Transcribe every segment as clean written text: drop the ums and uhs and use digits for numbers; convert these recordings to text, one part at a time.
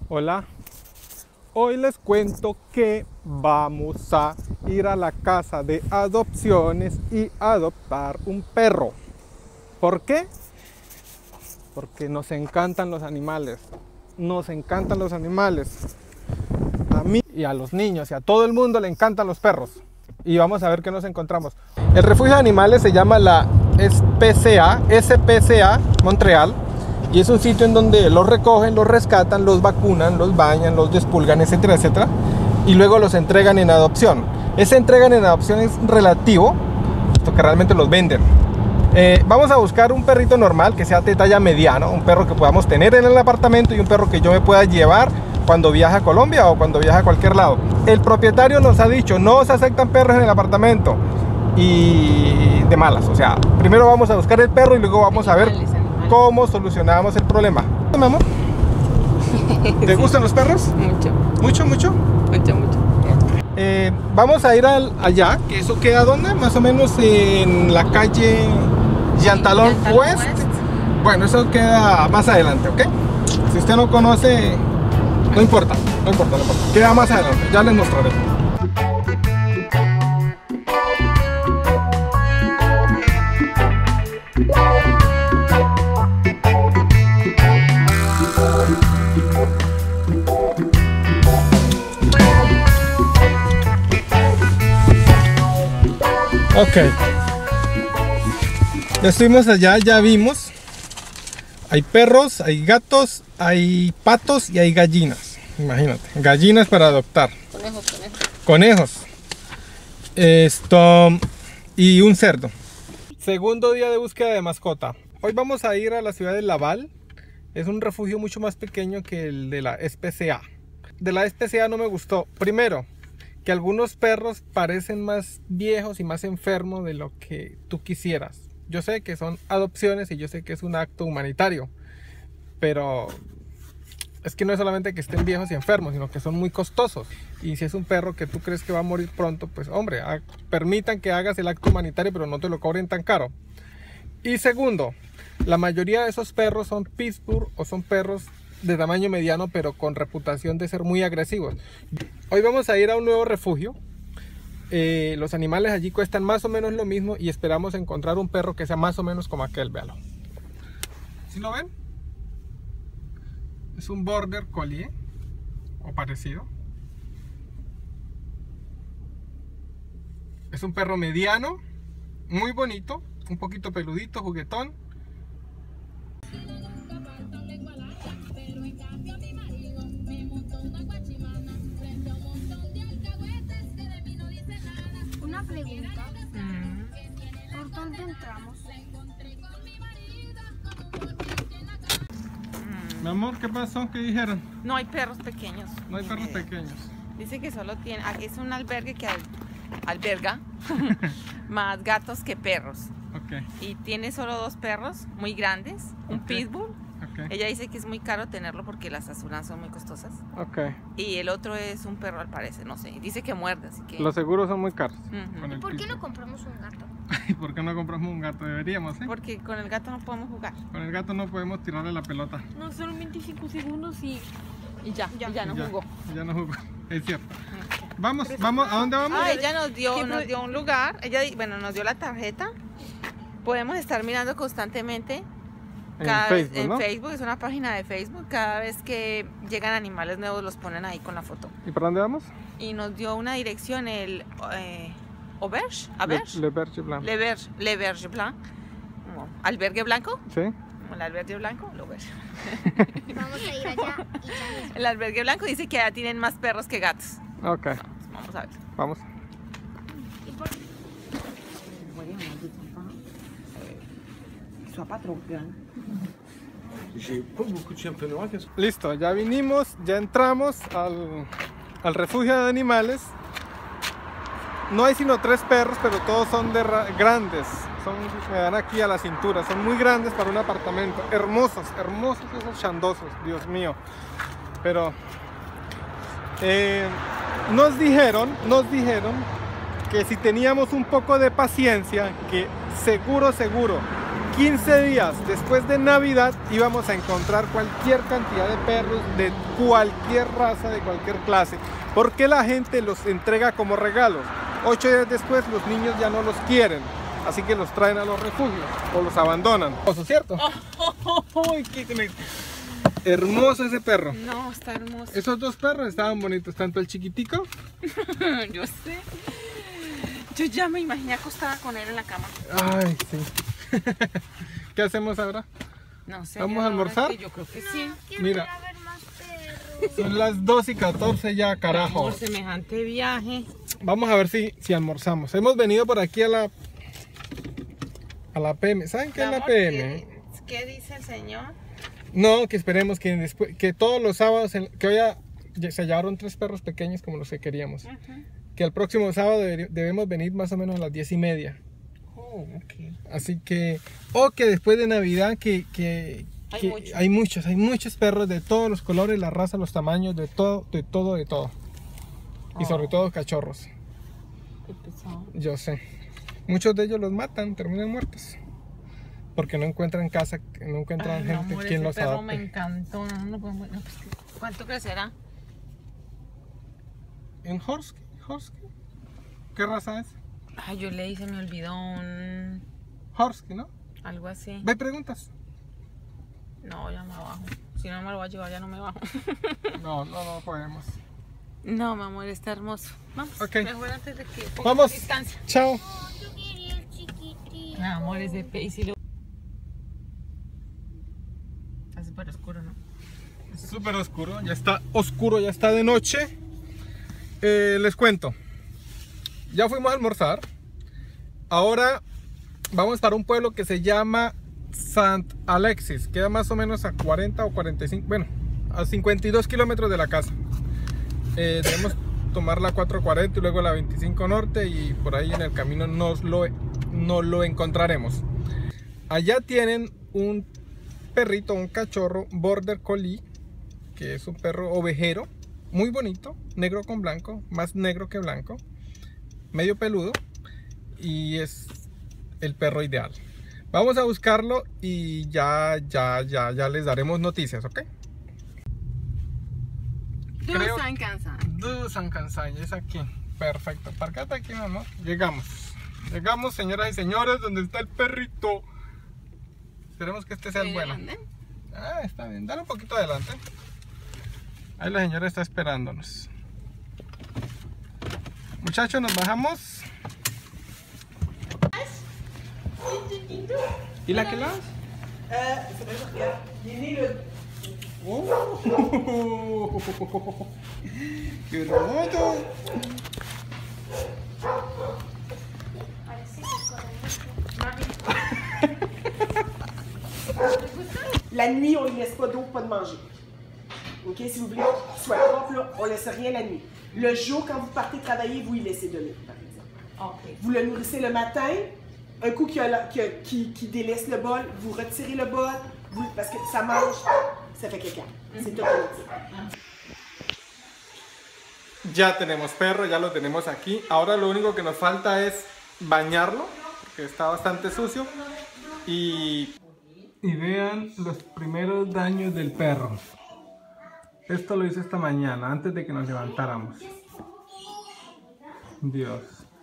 Hola, hoy les cuento que vamos a ir a la casa de adopciones y adoptar un perro. ¿Por qué? Porque nos encantan los animales. Nos encantan los animales. A mí y a los niños y a todo el mundo le encantan los perros. Y vamos a ver qué nos encontramos. El refugio de animales se llama la SPCA Montreal. Y es un sitio en donde los recogen, los rescatan, los vacunan, los bañan, los despulgan, etcétera, etcétera. Y luego los entregan en adopción. Ese entregan en adopción es relativo, porque realmente los venden. Vamos a buscar un perrito normal que sea de talla mediana, un perro que podamos tener en el apartamento y un perro que yo me pueda llevar cuando viaje a Colombia o cuando viaje a cualquier lado. El propietario nos ha dicho, no se aceptan perros en el apartamento. Y de malas, o sea, primero vamos a buscar el perro y luego vamos a ver cómo solucionamos el problema. ¿Mi amor? ¿Te gustan los perros? Mucho. ¿Mucho, mucho? Mucho, mucho. Vamos a ir allá, que eso queda ¿dónde? Más o menos en la calle Yantalón West. Bueno, eso queda más adelante, ¿ok? Si usted no conoce, no importa, no importa, no importa. Queda más adelante, ya les mostraré. Ok, ya estuvimos allá, ya vimos. Hay perros, hay gatos, hay patos y hay gallinas. Imagínate, gallinas para adoptar. Conejos. Y un cerdo. Segundo día de búsqueda de mascota. Hoy vamos a ir a la ciudad de Laval. Es un refugio mucho más pequeño que el de la SPCA. De la SPCA no me gustó. Primero, que algunos perros parecen más viejos y más enfermos de lo que tú quisieras. Yo sé que son adopciones y yo sé que es un acto humanitario, pero es que no es solamente que estén viejos y enfermos, sino que son muy costosos. Y si es un perro que tú crees que va a morir pronto, pues hombre, permitan que hagas el acto humanitario, pero no te lo cobren tan caro. Y segundo, la mayoría de esos perros son Pittsburgh o son perros de tamaño mediano, pero con reputación de ser muy agresivos. Hoy vamos a ir a un nuevo refugio. Los animales allí cuestan más o menos lo mismo y esperamos encontrar un perro que sea más o menos como aquel, véalo. ¿Sí lo ven? Es un Border Collie o parecido. Es un perro mediano, muy bonito, un poquito peludito, juguetón. Una pregunta. ¿Por dónde entramos? Mi amor, ¿qué pasó? ¿Qué dijeron? No hay perros pequeños. No hay perros pequeños. Dice que solo tiene, aquí es un albergue que alberga más gatos que perros. Ok. Y tiene solo 2 perros muy grandes, un pitbull. Okay. Ella dice que es muy caro tenerlo porque las aseguranzas son muy costosas. Okay. Y el otro es un perro al parecer, no sé. Dice que muerde, así que... Los seguros son muy caros. Uh-huh. ¿Por qué no compramos un gato? ¿Y por qué no compramos un gato? Deberíamos, ¿eh? Porque con el gato no podemos jugar. Con el gato no podemos tirarle la pelota. No, solo 25 segundos y ya no jugó. Ya no jugó, es cierto. Vamos, ¿a dónde vamos? Ella nos dio un lugar, nos dio la tarjeta. Podemos estar mirando constantemente. Facebook, es una página de Facebook. Cada vez que llegan animales nuevos los ponen ahí con la foto. ¿Y para dónde vamos? Y nos dio una dirección, el Auberge, Le Berge Blanc. Le Berge Blanc. ¿Albergue blanco? Sí. ¿El albergue blanco? Lo Berge. Vamos a ir allá y ya mismo. El albergue blanco dice que allá tienen más perros que gatos. Ok. Vamos a ver. Vamos. Listo, ya vinimos, ya entramos al refugio de animales. No hay sino 3 perros, pero todos son grandes. Me dan aquí a la cintura, son muy grandes para un apartamento. Hermosos, hermosos esos chandosos, Dios mío. Pero nos dijeron que si teníamos un poco de paciencia, que seguro 15 días después de Navidad íbamos a encontrar cualquier cantidad de perros de cualquier raza, de cualquier clase, porque la gente los entrega como regalos. 8 días después los niños ya no los quieren, así que los traen a los refugios o los abandonan. ¿Eso es cierto? Hermoso ese perro. No, está hermoso. Esos dos perros estaban bonitos, tanto el chiquitico. Yo sé. Yo ya me imaginé acostada con él en la cama. Ay, sí. ¿Qué hacemos ahora? No sé. ¿Vamos a almorzar? Yo creo que sí. Mira, son las 2:14 ya, carajo. Por semejante viaje. Vamos a ver si almorzamos. Hemos venido por aquí a la PM. ¿Saben qué es la PM? ¿Qué dice el señor? No, que esperemos que después, que todos los sábados, que hoy se llevaron 3 perros pequeños como los que queríamos. Que el próximo sábado debemos venir más o menos a las 10:30. Oh, okay. Así que, o que después de Navidad hay muchos perros de todos los colores, la raza, los tamaños, de todo. Y sobre todo cachorros. Qué pesado. Yo sé. Muchos de ellos los matan, terminan muertos. Porque no encuentran casa, no encuentran gente quien los adopte. Me encantó. ¿Cuánto crecerá? ¿En Husky? ¿Qué raza es? Ay, yo leí, se me olvidó un... Husky, ¿no? Algo así. ¿Ve preguntas? No, ya me bajo. Si no me lo voy a llevar, ya no me bajo. No podemos. No, mi amor, está hermoso. Vamos, okay. Mejor antes de que vamos. Distancia. Chao. Yo quería el chiquitito. Mi amor, es de Paisy. Está súper oscuro, ¿no? Súper oscuro, ya está oscuro, ya está de noche. Les cuento. Ya fuimos a almorzar. Ahora vamos para un pueblo que se llama Sant Alexis. Queda más o menos a 40 o 45, bueno, a 52 kilómetros de la casa. Debemos tomar la 440 y luego la 25 norte, y por ahí en el camino nos lo encontraremos. Allá tienen un perrito, un cachorro Border Collie, que es un perro ovejero, muy bonito, negro con blanco, más negro que blanco, medio peludo, y es el perro ideal. Vamos a buscarlo y ya les daremos noticias, ¿ok? Dusan Kansai, es aquí. Perfecto, parquate aquí, mi amor. Llegamos, señoras y señores, donde está el perrito. Esperemos que este sea el bueno. Ah, está bien, dale un poquito adelante. Ahí la señora está esperándonos. Muchachos, nos bajamos. ¿Y la que la? Oh, ¡qué hermoso! La nuit, on ne laisse pas d'eau, pas de manger. Ok, si vous voulez qu'il soit propre, là, on ne laisse rien la nuit. Le jour, quand vous partez travailler, vous y laissez de l'eau, par exemple. Okay. Vous le nourrissez le matin. Un coup qui délaisse le bol, vous retirez le bol, parce que ça mange, ça fait caca. C'est automatique. Ya tenemos perro, ya lo tenemos aquí. Ahora lo único que nos falta es bañarlo, porque está bastante sucio. Y vean los primeros daños del perro. Esto lo hice esta mañana, antes de que nos levantáramos. Dios.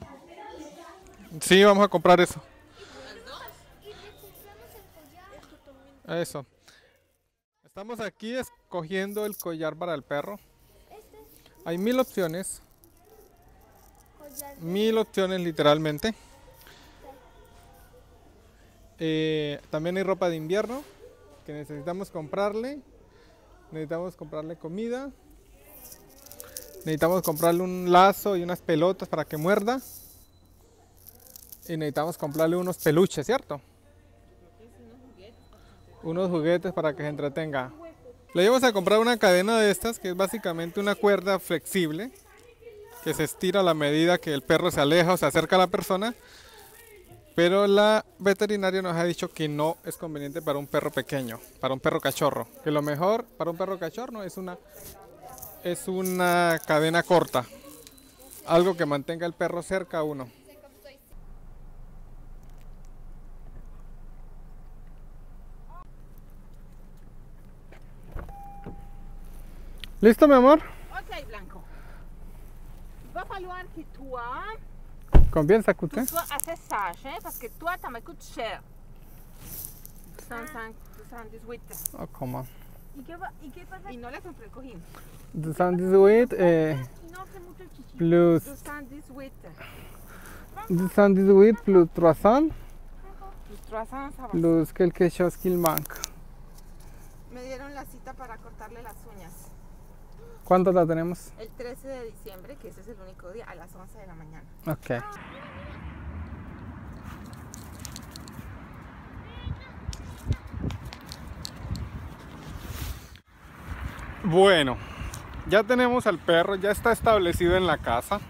Sí, vamos a comprar eso. Eso. Estamos aquí escogiendo el collar para el perro. Hay 1000 opciones. 1000 opciones literalmente. También hay ropa de invierno que necesitamos comprarle. Necesitamos comprarle comida. Necesitamos comprarle un lazo y unas pelotas para que muerda. Y necesitamos comprarle unos peluches, ¿cierto? Unos juguetes para que se entretenga. Le íbamos a comprar una cadena de estas, que es básicamente una cuerda flexible que se estira a la medida que el perro se aleja o se acerca a la persona. Pero la veterinaria nos ha dicho que no es conveniente para un perro pequeño, para un perro cachorro. Que lo mejor para un perro cachorro es una cadena corta. Algo que mantenga el perro cerca a uno. ¿Listo, mi amor? Ok, Blanco. Va falloir que toi... Combien ça coûte? Tu sois assez sage, hein, parce que toi, ça me coûte cher. 218. Oh, comment? ¿Y qué pasa? Y no le compré el cojín. 218 plus 218. 218 plus 300 Plus 300, ça va. plus quelque chose qu'il manque. Me dieron la cita para cortarle las uñas. ¿Cuándo la tenemos? El 13 de diciembre, que ese es el único día, a las 11 de la mañana. Ok. Bueno, ya tenemos al perro, ya está establecido en la casa.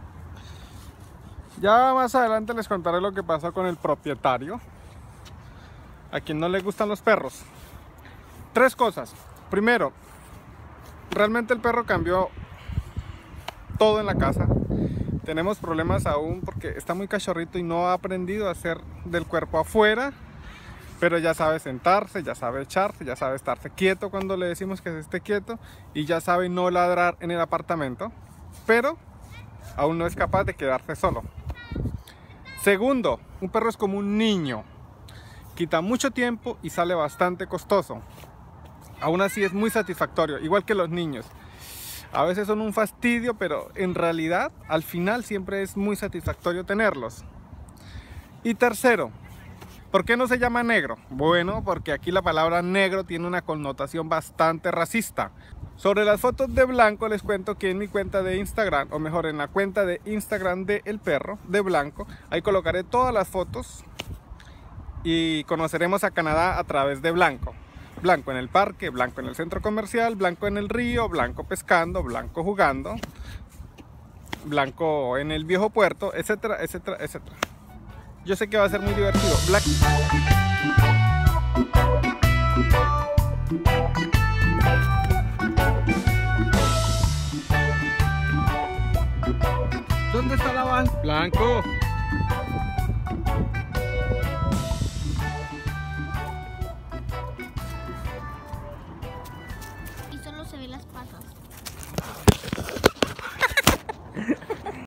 Ya más adelante les contaré lo que pasó con el propietario, a quien no le gustan los perros. 3 cosas. Primero, realmente el perro cambió todo en la casa. Tenemos problemas aún porque está muy cachorrito y no ha aprendido a hacer del cuerpo afuera. Pero ya sabe sentarse, ya sabe echarse, ya sabe estarse quieto cuando le decimos que se esté quieto. Y ya sabe no ladrar en el apartamento. Pero aún no es capaz de quedarse solo. Segundo, un perro es como un niño. Quita mucho tiempo y sale bastante costoso. Aún así es muy satisfactorio, igual que los niños. A veces son un fastidio, pero en realidad al final siempre es muy satisfactorio tenerlos. Y tercero, ¿por qué no se llama negro? Bueno, porque aquí la palabra negro tiene una connotación bastante racista. Sobre las fotos de Blanco les cuento que en mi cuenta de Instagram, o mejor en la cuenta de Instagram de El Perro, de Blanco, ahí colocaré todas las fotos y conoceremos a Canadá a través de Blanco. Blanco en el parque, Blanco en el centro comercial, Blanco en el río, Blanco pescando, Blanco jugando, Blanco en el viejo puerto, etcétera, etcétera, etcétera. Yo sé que va a ser muy divertido. ¿Dónde está la van? Blanco.